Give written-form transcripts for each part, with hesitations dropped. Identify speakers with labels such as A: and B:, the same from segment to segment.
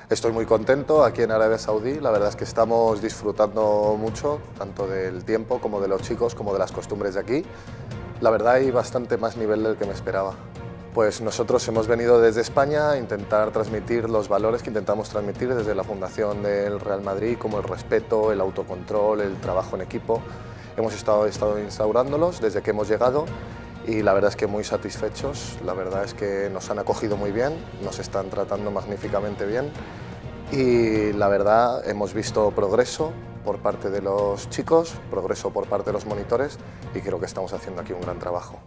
A: Estoy muy contento aquí en Arabia Saudí, la verdad es que estamos disfrutando mucho, tanto del tiempo como de los chicos, como de las costumbres de aquí. La verdad hay bastante más nivel del que me esperaba. Pues nosotros hemos venido desde España a intentar transmitir los valores que intentamos transmitir desde la fundación del Real Madrid, como el respeto, el autocontrol, el trabajo en equipo. Hemos estado instaurándolos desde que hemos llegado y la verdad es que muy satisfechos, la verdad es que nos han acogido muy bien, nos están tratando magníficamente bien y la verdad hemos visto progreso por parte de los chicos, progreso por parte de los monitores y creo que estamos haciendo aquí un gran trabajo.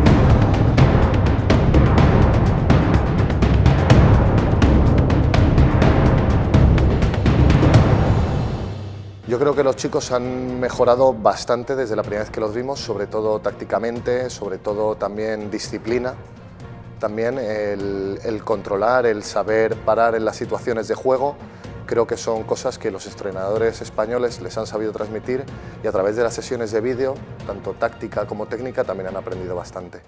A: Yo creo que los chicos han mejorado bastante desde la primera vez que los vimos, sobre todo tácticamente, sobre todo también disciplina, también el controlar, el saber parar en las situaciones de juego. Creo que son cosas que los entrenadores españoles les han sabido transmitir y a través de las sesiones de vídeo, tanto táctica como técnica, también han aprendido bastante.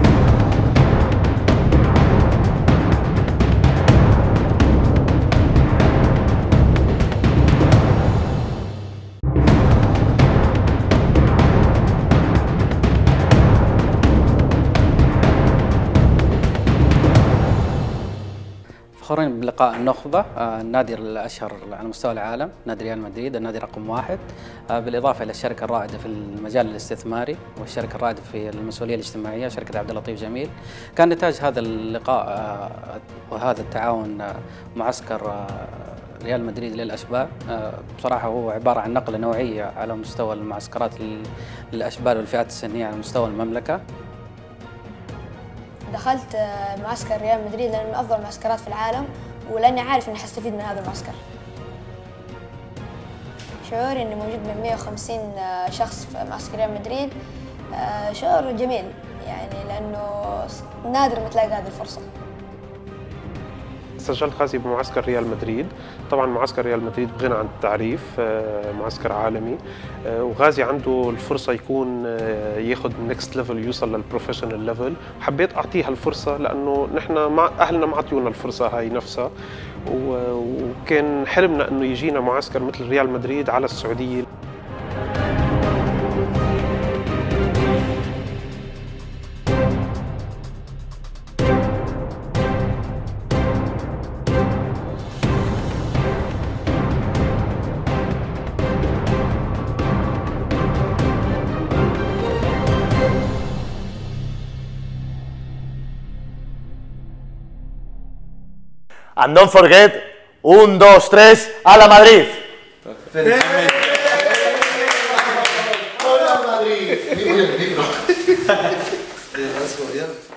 B: فخورين بلقاء النخبة، النادي الأشهر على مستوى العالم، نادي ريال مدريد، النادي رقم 1، بالإضافة إلى الشركة الرائدة في المجال الاستثماري والشركة الرائدة في المسؤولية الاجتماعية شركة عبد اللطيف جميل. كان نتاج هذا اللقاء وهذا التعاون معسكر ريال مدريد للأشبال. بصراحة هو عبارة عن نقلة نوعية على مستوى المعسكرات للأشبال والفئات السنية على مستوى المملكة.
C: دخلت معسكر ريال مدريد لأنه من أفضل المعسكرات في العالم ولأني عارف إني حستفيد من هذا المعسكر. شعوري إني موجود من 150 شخص في معسكر ريال مدريد شعور جميل يعني لأنه نادر ما تلاقي هذه الفرصة.
D: سجلت غازي بمعسكر ريال مدريد، طبعا معسكر ريال مدريد بغنى عن التعريف، معسكر عالمي، وغازي عنده الفرصة يكون ياخذ نكست ليفل، يوصل للبروفيشنال ليفل. حبيت أعطيه هالفرصة لأنه نحن مع أهلنا ما عطيونا الفرصة هاي نفسها، وكان حلمنا إنه يجينا معسكر مثل ريال مدريد على السعودية.
E: And don't forget, 1, 2, 3, ¡a la Madrid! ¡Hola Madrid!